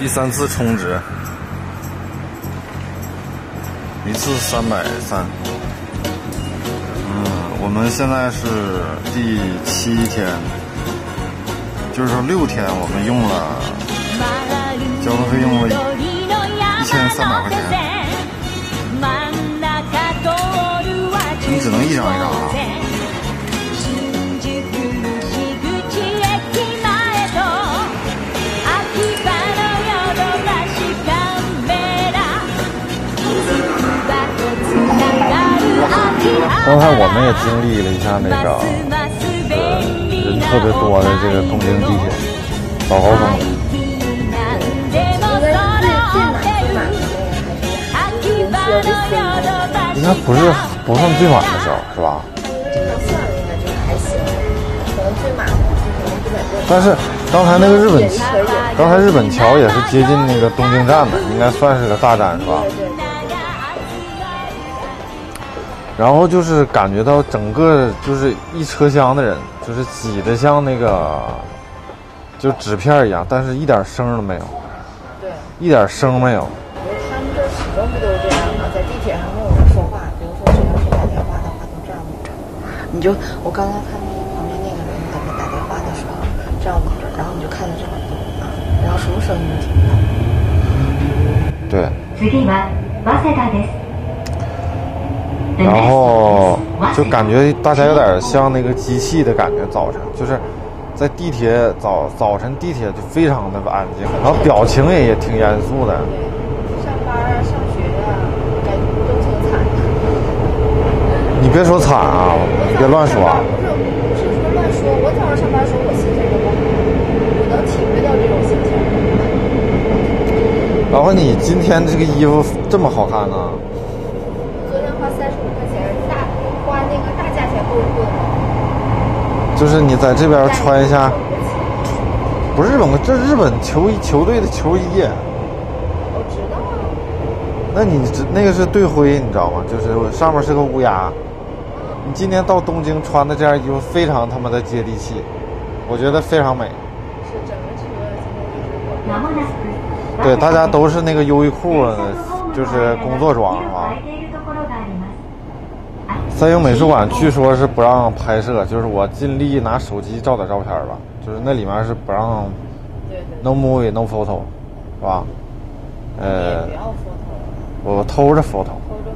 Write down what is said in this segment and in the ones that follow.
第3次充值，一次330。我们现在是第7天，就是说6天，我们用了交通费用了1300块钱。你只能一张一张啊。刚才我们也经历了一下那个人特别多的这个东京地铁早高峰。应该不算最晚的时候，是吧？但是刚才那个日本桥也是接近那个东京站的，应该算是个大站，是吧？然后就是感觉到整个就是一车厢的人，就是挤得像那个就纸片一样，但是一点声都没有。对，一点声没有。 他们这始终不都是这样吗？在地铁上没有人说话，比如说谁要是打电话的话，都这样捂着。我刚才看那个旁边那个人在那打电话的时候，这样捂着，然后你就看着这个啊，然后什么声音都听不到。 对。然后就感觉大家有点像那个机器的感觉，早晨就是在地铁早晨地铁就非常的安静，然后表情也挺严肃的。 上班啊，上学啊，感觉都挺惨的。 你别说惨啊，你别乱说啊。 不是说乱说，我早上上班的时候我心情都不好，我能体会到这种心情。 然后你今天这个衣服这么好看呢？ 昨天花35块钱，花那个大价钱购物的。 就是你在这边穿一下，不是这日本球队的球衣。 我知道啊。 那你那个是队徽，你知道吗？就是上面是个乌鸦。你今天到东京穿的这件衣服非常他妈的接地气，我觉得非常美。 是整个车现在就是我。 对，大家都是那个优衣库，就是工作装，是吧？三鹰美术馆据说是不让拍摄，就是我尽力拿手机照点照片吧，就是那里面是不让 ，no movie no photo， 是吧？ 不要 photo。 我偷着 photo。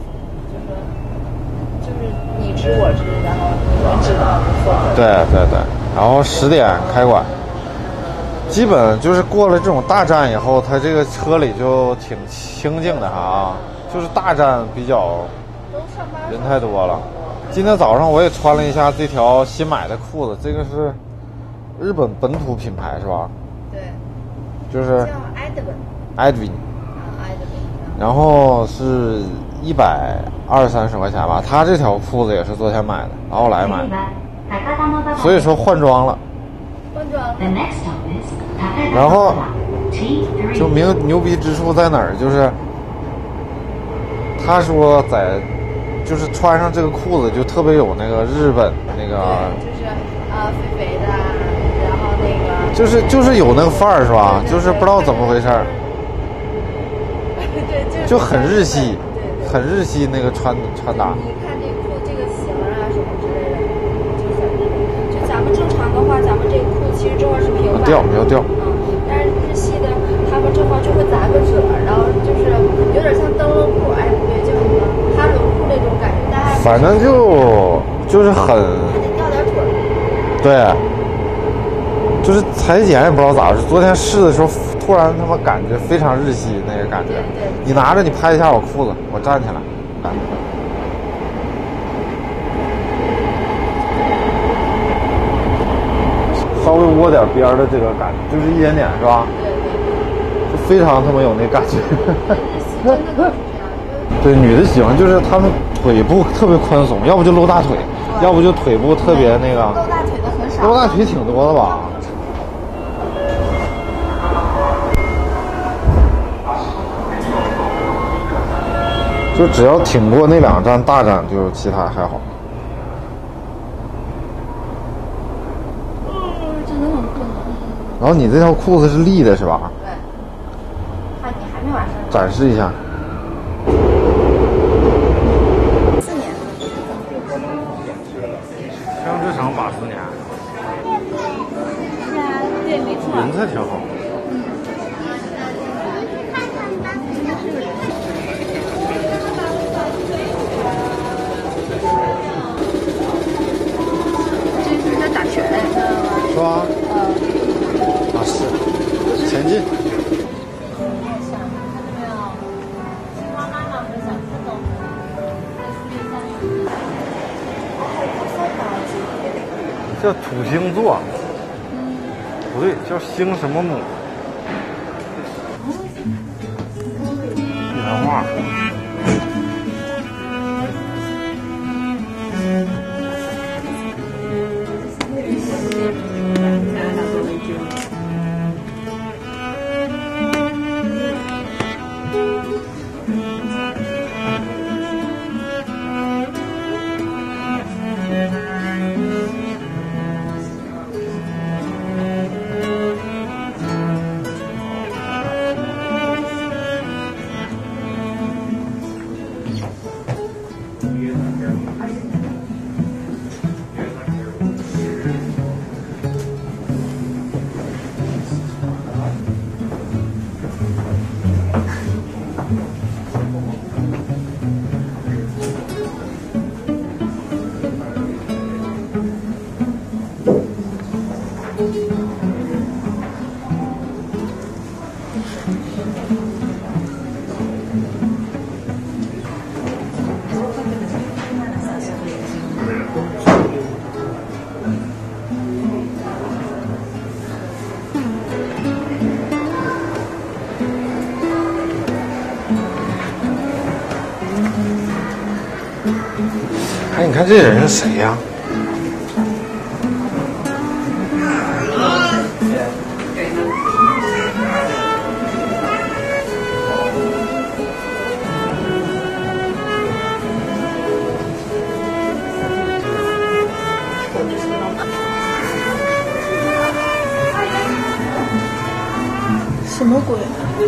就是你知我知，然后我知道 photo。 对，然后10点开馆。基本就是过了这种大站以后，它这个车里就挺清静的哈，就是大站比较人太多了。今天早上我也穿了一下这条新买的裤子，这个是日本本土品牌是吧？ 对， 就是叫 Edwin， 然后是120-130块钱吧。他这条裤子也是昨天买的，然后来买的，所以说换装了。然后就牛逼之处在哪儿？就是他说就是穿上这个裤子就特别有那个日本那个， 就是肥肥的，然后那个就是有那个范儿是吧？就是不知道怎么回事儿， 对， 就很日系，很日系那个穿搭。 你看这个型啊什么之类的，就咱们正常的话，咱们这个裤其实这块是平板， 要掉。 但是日系的，他们这块就会砸个褶，然后就是有点像灯笼裤，哎，不对，叫什么哈伦裤那种感觉， 反正就是很， 还得掉点腿。 对，就是裁剪也不知道咋回事。昨天试的时候，突然他妈感觉非常日系那个感觉。 对， 你拿着你拍一下我裤子，我站起来。稍微窝点边的这个感觉，就是一点点是吧？对，就非常他妈有那感觉。对，女的喜欢就是她们腿部特别宽松，要不就露大腿，要不就腿部特别那个。 露大腿的很少。 露大腿挺多的吧？就只要挺过那2站大站，就其他还好。 真的很困。 然后你这条裤子是立的是吧？ 对。 展示一下。 4年。 香芝厂84年。 是啊，对，没错。 云彩挺好。 这是在打拳，知道吗？ 是吧？啊，是。前进。叫土星座，不对，叫星什么母？原画。哎，你看这人是谁呀？ 什么鬼？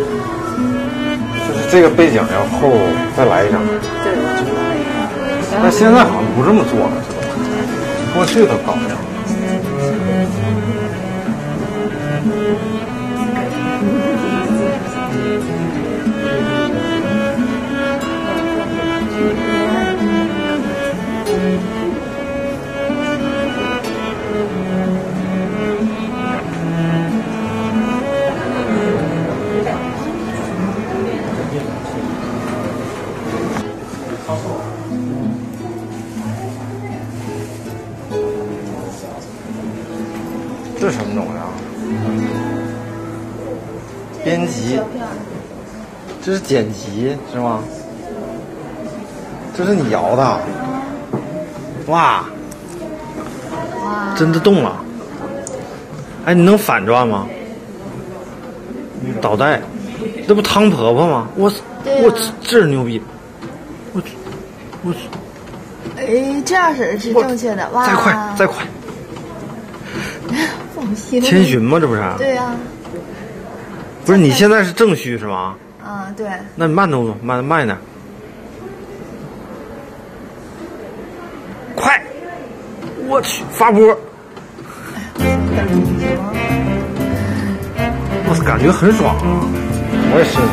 就是这个背景要后再来一张。 对，我知道。 但现在好像不这么做了，知道吗？过去都搞这样。这是什么东西啊？编辑，这是剪辑是吗？这是你摇的？哇！真的动了！哎，你能反转吗？倒带，这不汤婆婆吗？我这牛逼！我哎，这样式是正确的哇！ 再快！ 放心。 千寻吗？这不是？ 对呀。 不是，你现在是正虚是吗？ 啊，对。 那你慢动作，慢一点。快！我去，发波！我感觉很爽啊！我也是。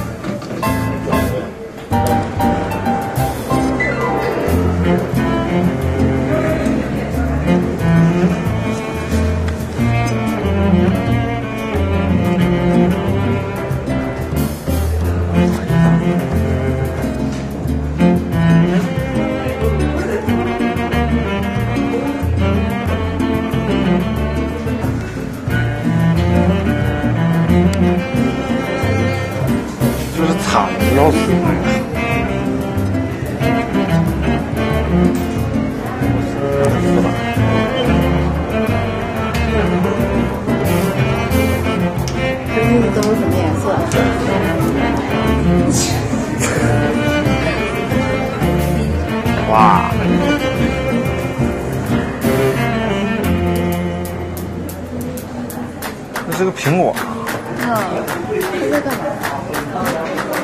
就是惨的要死。 这衣服都是什么颜色？ 哇！这是个苹果。 这在干嘛？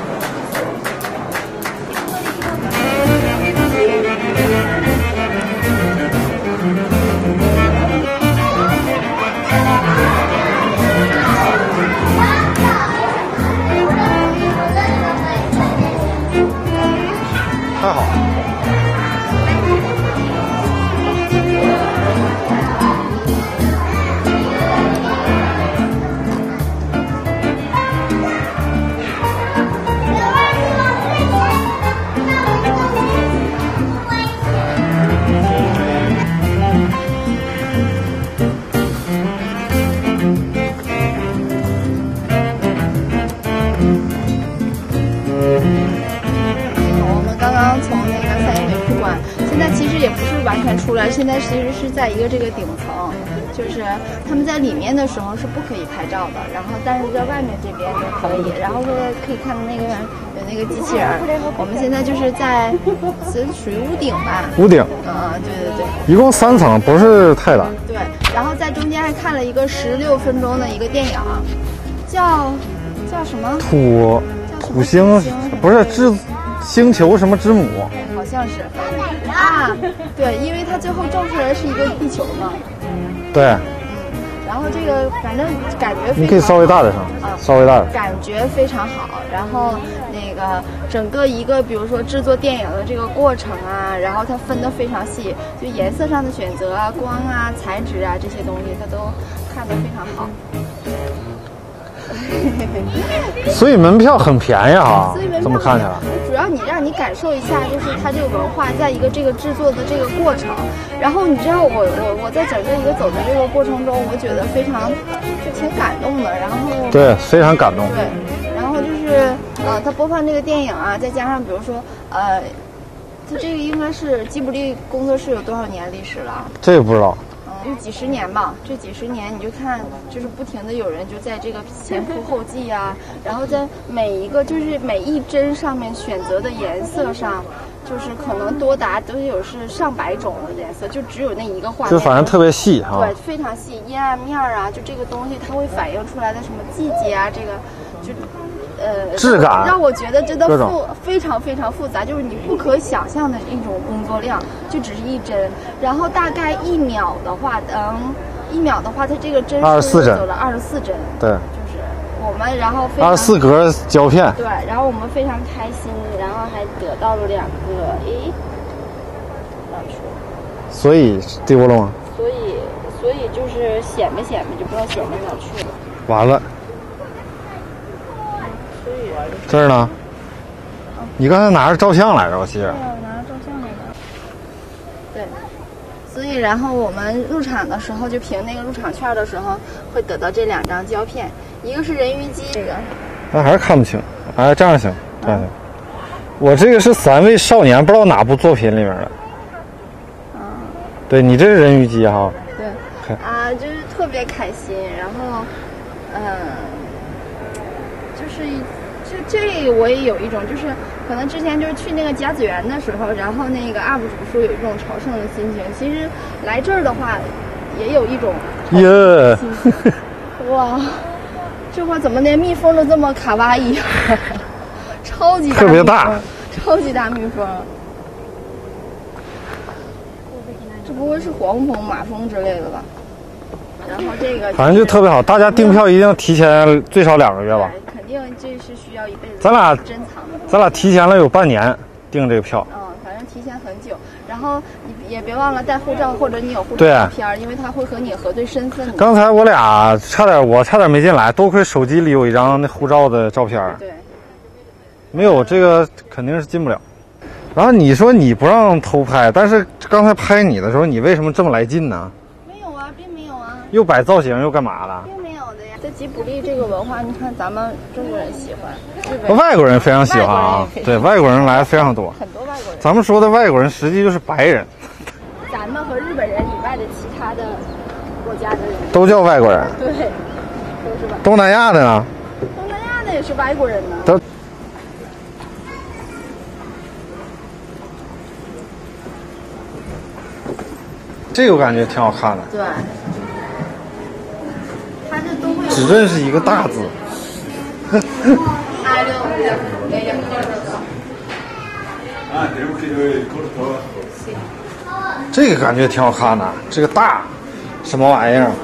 全出来，现在其实是在一个这个顶层，就是他们在里面的时候是不可以拍照的，然后但是在外面这边就可以。然后现在可以看到那个有那个机器人，我们现在就是在属于屋顶吧？ 屋顶。 对对对。 一共3层，不是太大。 对，然后在中间还看了一个16分钟的一个电影，叫什么？土星不是星球什么之母？ 好像是啊，对，因为它最后照出来是一个地球嘛。 对。 然后这个反正感觉非常好， 你可以稍微大点声，稍微大点。 感觉非常好，然后那个整个一个比如说制作电影的这个过程啊，然后它分得非常细，就颜色上的选择啊、光啊、材质啊这些东西，它都看得非常好。 所以门票很便宜哈，这么看起来。 主要让你感受一下，就是它这个文化，在一个这个制作的这个过程。然后你知道我在整个一个走的这个过程中，我觉得非常就挺感动的。然后对，非常感动。 对，然后就是他播放这个电影啊，再加上比如说它这个应该是吉卜力工作室有多少年历史了？ 这个不知道。 就几十年吧，这几十年你就看，就是不停的有人就在这个前仆后继啊，然后在每一帧上面选择的颜色上，就是可能多达都有是上百种的颜色，就只有那一个画面， 就反正特别细哈。 对，非常细，阴暗面啊，就这个东西它会反映出来的什么季节啊，这个就。 质感让我觉得真的非常非常复杂，就是你不可想象的一种工作量，就只是一帧，然后大概1秒的话，它这个帧数走了24帧， 对， 就是我们然后非常 24格胶片， 对，然后我们非常开心，然后还得到了2个，哪去了？ 所以丢了吗？ 所以就是显摆就不知道显摆哪去了。 完了。这儿呢？你刚才拿着照相来着，我记着。 对，我拿着照相来着。对，所以然后我们入场的时候就凭那个入场券的时候会得到这2张胶片，一个是人鱼姬，这个。 那还是看不清，哎，这样行，这样行。我这个是3位少年，不知道哪部作品里面的。对你这是人鱼姬哈。 对。就是特别开心，然后，这我也有一种，就是可能之前就是去那个甲子园的时候，然后那个 UP 主说有一种朝圣的心情。其实来这儿的话，也有一种心情。哇，这会儿怎么连蜜蜂都这么卡哇伊？超级大， 特别大， 超级大蜜蜂。这不会是黄蜂、马蜂之类的吧？然后这个反正就特别好，大家订票一定提前最少2个月吧。 肯定这是需要一辈子咱俩提前了有半年订这个票。 反正提前很久。然后你也别忘了带护照，或者你有护照照片，因为他会和你核对身份。 刚才我差点没进来，多亏手机里有一张那护照的照片。 对， 没有这个肯定是进不了。然后你说你不让偷拍，但是刚才拍你的时候，你为什么这么来劲呢？ 没有啊，并没有啊。 又摆造型又干嘛的？ 并没有的呀。在吉卜力这个文化，你看咱们中国人喜欢， 外国人非常喜欢啊。对，外国人来非常多。 很多外国人。 咱们说的外国人实际就是白人。 咱们和日本人以外的其他的国家的人都叫外国人。 对，都是吧。 东南亚的呢？ 东南亚的也是外国人呢。 都。这个我感觉挺好看的。 对。它这都会。 只认识一个大字。这个感觉挺好看的，这个大，什么玩意儿？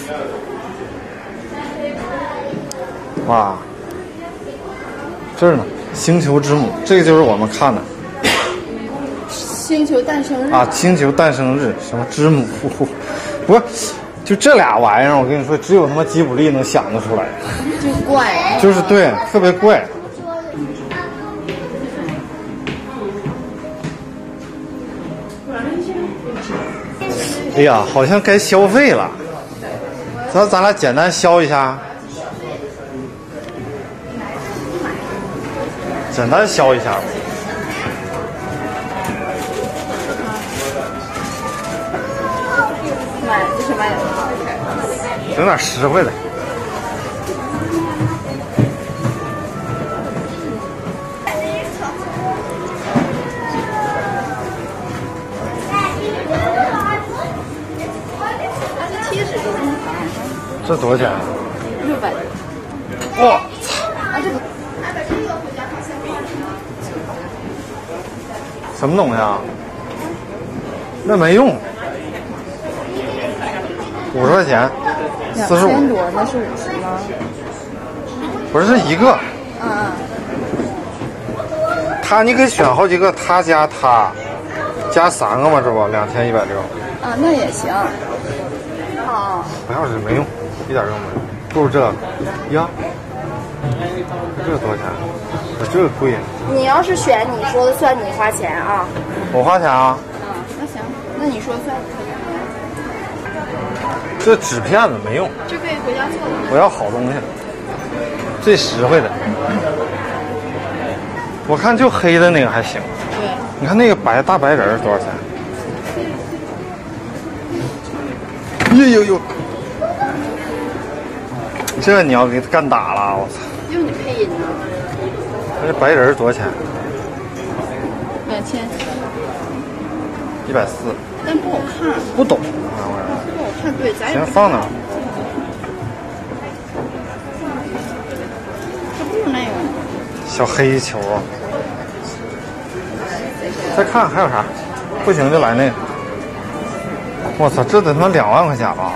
哇，这儿呢，星球之母，这个就是我们看的。 星球诞生日啊！星球诞生日，什么之母？不是，就这俩玩意儿，我跟你说，只有他妈吉卜力能想得出来。 就怪。 就是对，特别怪。哎呀，好像该消费了。咱俩简单消一下。简单消一下。 买点。 整点实惠的。这多少钱 ？600多。 哇！ 这个。 什么东西啊？那没用。50块钱，45 多，那是50吗？ 不是一个。 嗯。 他你可以选好几个，他加他，加3个嘛，这不2160。 啊，那也行。好。 不要是没用，一点用没有，不如这个呀。这多少钱？这个贵。 你要是选你说的算，你花钱啊。 我花钱啊。 那行，那你说算。 这纸片子没用， 这可以回家做。 我要好东西，最实惠的。我看就黑的那个还行。 对。 你看那个大白人多少钱？呦！这你要给他干打了，我操！ 用你配音呢？ 这白人多少钱 ？2000。 140。 但不好看。 不懂。 不好看，对，咱也。 行，放那。 这不是那个。 小黑球。再看还有啥？不行就来那个。我操，这得他妈2万块钱吧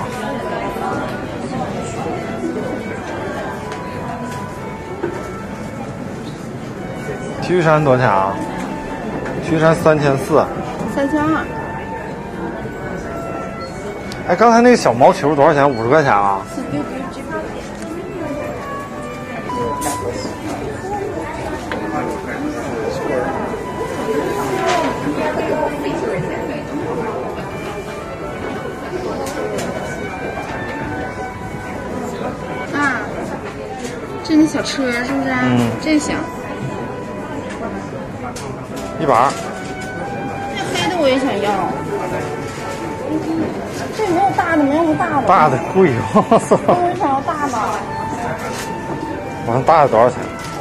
？T 恤衫多少钱啊？T 恤衫3400。 3200。 哎，刚才那个小毛球多少钱？50块钱啊？ 啊，这那小车是不是？ 嗯， 这行。 120。 这黑的我也想要。这没有大的，没有大的。 大的贵，我操！ 我想要大的。 我看大的多少钱？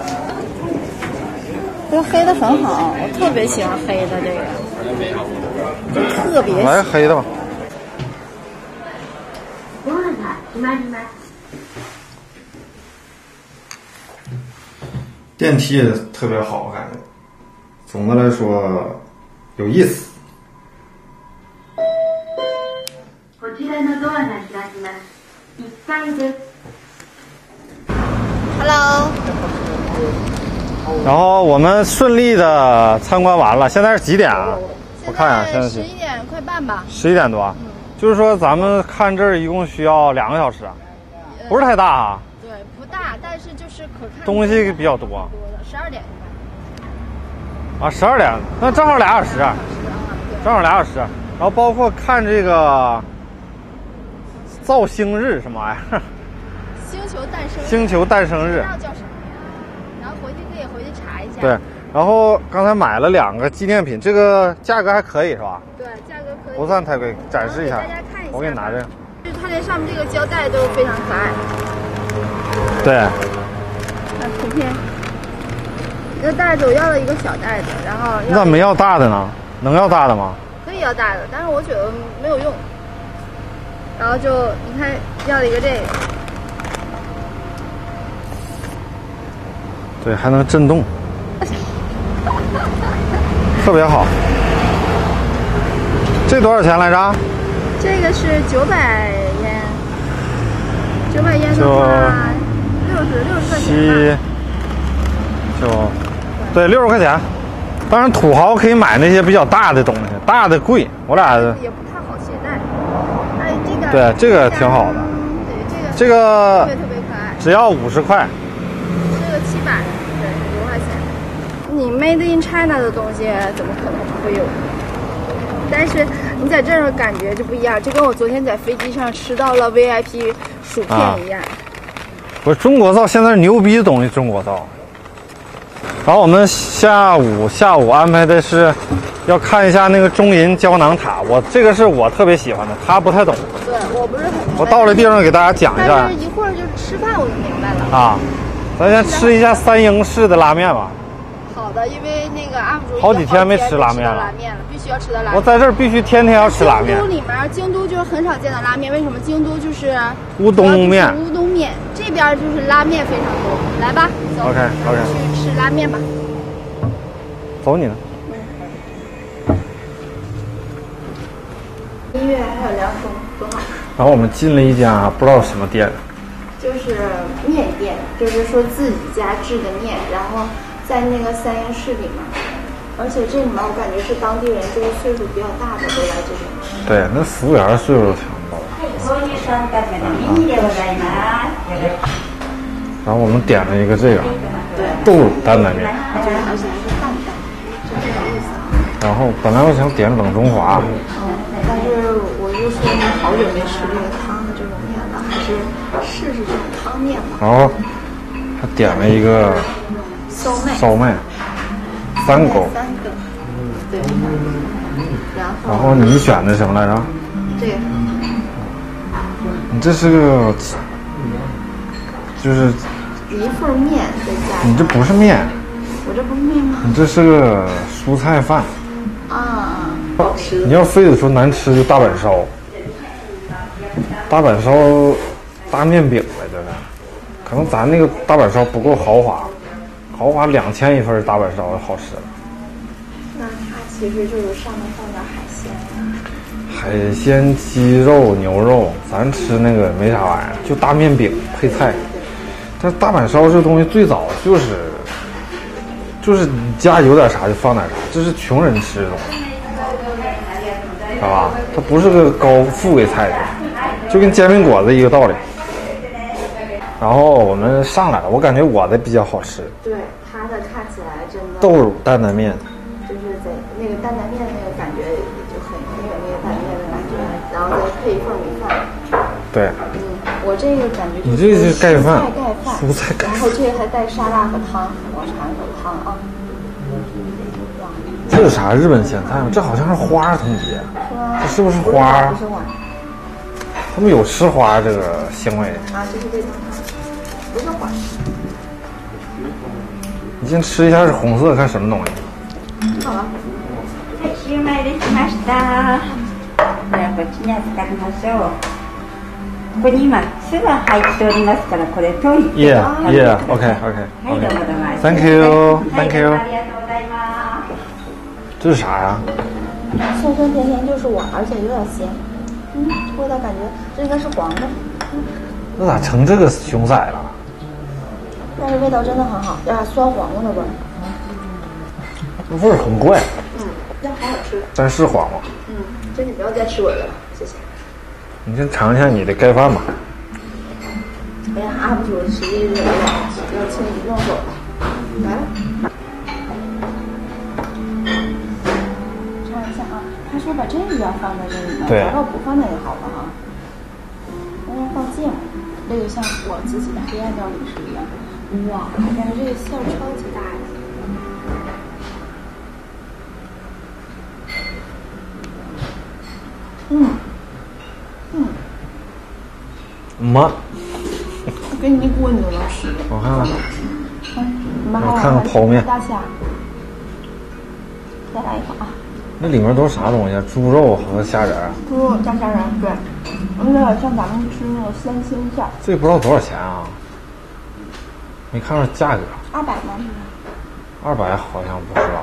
这个黑的很好，我特别喜欢黑的这个，特别。 来黑的吧。电梯也特别好，我感觉。总的来说，有意思。 Hello。 然后我们顺利的参观完了，现在是几点啊？我看一下，现在是 11点快半吧。 11点多。就是说咱们看这儿一共需要2个小时，不是太大啊。 对，不大，但是就是可看东西比较多。 12点。 啊，12点，那正好2小时，正好2小时。然后包括看这个造星日什么玩意儿？ 星球诞生日。 星球诞生日。 不知道叫什么呀？然后回去查一下。 对，然后刚才买了2个纪念品，这个价格还可以是吧？ 对，价格可以。 不算太贵，展示一下。 大家看一下。 我给你拿这个。 就是它这上面这个胶带都非常可爱。 对。 看图片。一个袋子，我要了一个小袋子，然后。 你咋没要大的呢？能要大的吗？ 可以要大的，但是我觉得没有用。然后就你看，要了一个这个。 对，还能震动，特别好。这多少钱来着？ 这个是900烟，900烟的话60块钱吧。对 ，60块钱。当然，土豪可以买那些比较大的东西，大的贵。我俩也不太好携带。哎，这个对，这个挺好的。 对， 这个特别可爱， 只要50块。 这个700，对，5块钱。你 Made in China 的东西怎么可能不会有？但是你在这儿感觉就不一样，就跟我昨天在飞机上吃到了 VIP 薯片一样。 不是中国造，现在是牛逼的东西，中国造。 然后我们下午安排的是要看一下那个中银胶囊塔，这个是我特别喜欢的，他不太懂。 对，我不是很明白。 我到了地方给大家讲一下。 但是一会儿就吃饭我就明白了。 啊，咱先吃一下三英式的拉面吧。 好的，因为那个 UP 主好几天没吃拉面了， 必须要吃的拉面。 我在这儿必须天天要吃拉面。 京都就是很少见的拉面，为什么？京都就是乌冬面， 乌冬面这边就是拉面非常多。来吧，走 OK， 去吃拉面吧。 走你呢。 音乐还有凉风，多好。 然后我们进了一家不知道什么店， 就是面店，就是说自己家制的面，然后在那个三英市里面，而且这里面我感觉是当地人，就是岁数比较大的都来这边吃。 对，那服务员岁数都挺高的。然后我们点了一个这个豆乳担担面， 而且还是淡淡，真的有意思。 然后本来我想点冷中华， 但是我就说你好久没吃这个汤的这种面了，还是试试这种汤面吧。 然后还点了一个烧麦，3个， 对。 然后你选的什么来着？ 这个。 你这是个，就是一份面再加。 你这不是面。 我这不是面吗？ 你这是个蔬菜饭。 啊，好吃。 你要非得说难吃就大阪烧，大阪烧大面饼来着呢，可能咱那个大阪烧不够豪华2000一份大阪烧好吃了。 那它其实就是上面放点海鲜。 海鲜、鸡肉、牛肉，咱吃那个没啥玩意儿，就大面饼配菜。但是大阪烧这东西最早就是你家有点啥就放点啥，这是穷人吃的东西，知道吧？它不是个高富贵菜的，就跟煎饼果子一个道理。然后我们上来了，我感觉我的比较好吃。 对，它的看起来真的。 豆乳担担面。 就是在那个担担面那个感觉就很有那个担担面的感觉，然后再配一份米饭。 对。 我这个感觉你这是盖饭， 蔬菜盖饭，然后这个还带沙拉和汤，我尝一口汤啊。 这是啥？日本咸菜吗？这好像是花同学，这是不是花？ 不是花。 他们有吃花这个行为啊，这是这种，不是花。 你先吃一下是红色，看什么东西？ 好了。 シューマイできました。じゃあこっちに預かりましょう。ここに今酢が入っておりますからこれ溶いて。 OK。 はい、どうもどうも。 Thank you。 ありがとうございます。 这是啥呀？ 酸酸甜甜就是碗，而且有点咸。味道感觉这应该是黄的。 那咋成这个熊色了？ 但是味道真的很好，有点酸黄瓜的味儿。 味儿很怪。 但好好吃。 但是黄瓜。 这你不要再吃我的了，谢谢。 你先尝一下你的盖饭吧。 哎呀，UP主实力热烈，要轻易动手了。来了。尝一下啊，他说把这个要放在这里面，要不不放那也好了哈。那要放芥末，这个像我自己的黑暗料理是一样的。哇，我感觉这个馅儿超级大呀。 妈， 给你一锅你都能吃。 我看看， 我看看泡面。 大虾，再来一口啊！ 那里面都是啥东西？猪肉和虾仁。 猪肉加虾仁，对，有点像咱们吃那种三鲜馅。 这不知道多少钱啊？没看到价格。 200吗 ？200好像不是吧？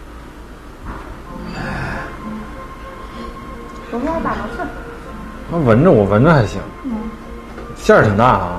不是200吗？是。 那我闻着还行。馅儿挺大啊。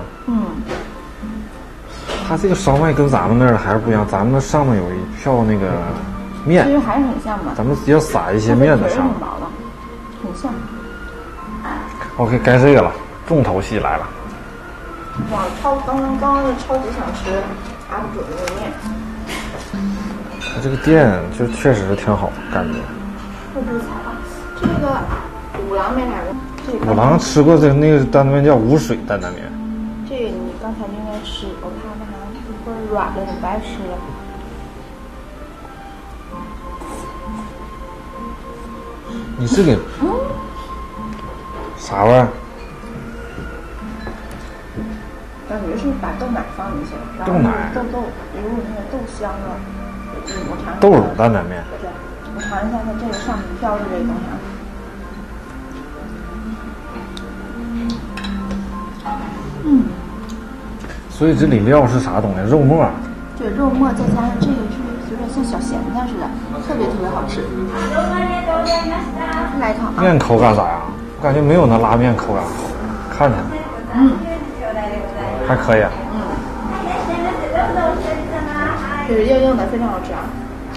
它这个烧麦跟咱们那儿还是不一样，咱们那上面有一票那个面， 其实还是很像吧。 咱们要撒一些面在上面， 很像。 OK， 该这个了，重头戏来了。 哇，刚刚的超级想吃UP主的那个面。 它这个店就确实挺好，感觉。 特别彩啊！这个五郎面哪个？ 五郎吃过那个担担面叫无水担担面。 这个你刚才就应该吃，我看那还一会儿软了，你白吃了。 你是给啥味儿？ 感觉是把豆奶放进去了，然后豆奶豆有那个豆香了。我尝尝豆乳担担面。 对，我尝一下它这个上面飘着这个东西啊。 所以这里料是啥东西？肉末。 对，肉末再加上这个是有点像小咸菜似的，特别好吃。来一口啊！ 面口感咋样？我感觉没有那拉面口感好，看起来。还可以。 就是硬硬的，非常好吃啊。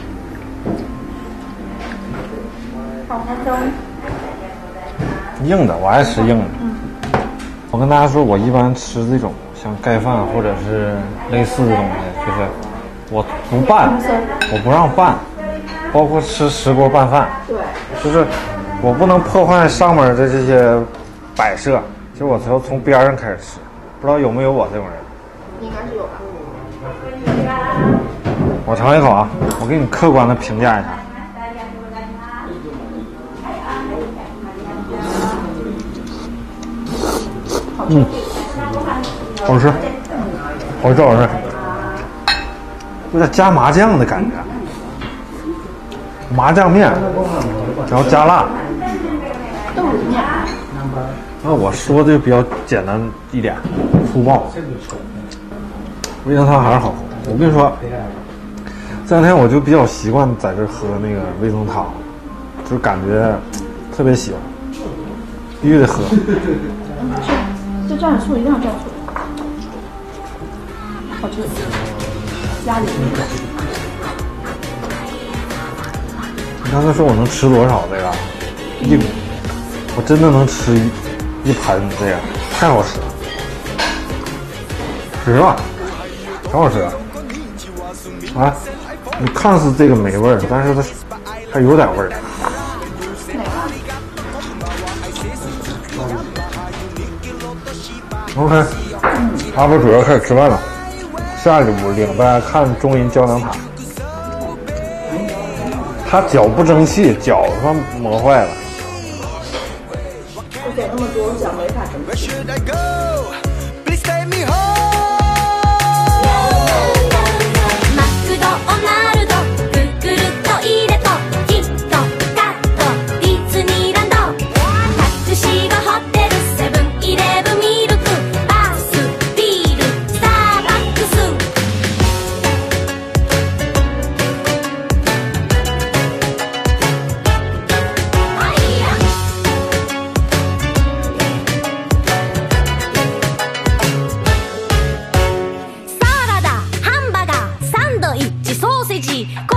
好花生。 硬的，我爱吃硬的。我跟大家说，我一般吃这种像盖饭或者是类似的东西，就是我不拌，我不让拌，包括吃石锅拌饭， 对， 就是我不能破坏上面的这些摆设，就我要从边上开始吃，不知道有没有我这种人？ 应该是有吧。 我尝一口啊，我给你客观的评价一下。好吃，好吃，有点加麻酱的感觉，麻酱面，然后加辣。 豆乳面。 那我说的就比较简单一点，粗暴。味噌汤还是好喝。我跟你说，这两天我就比较习惯在这喝那个味噌汤，就感觉特别喜欢，必须得喝。 就蘸点醋，一定要蘸醋，好吃。家里你刚才说我能吃多少这个？我真的能吃一盆这个，太好吃了，吃吧，挺好吃的。啊，你看似这个没味儿，但是它还有点味儿。OK， 阿伯主要开始吃饭了，下一个屋领大家看中银胶囊塔。他脚不争气，脚他妈磨坏了。 我点那么多，脚没法争气。 ソーセージ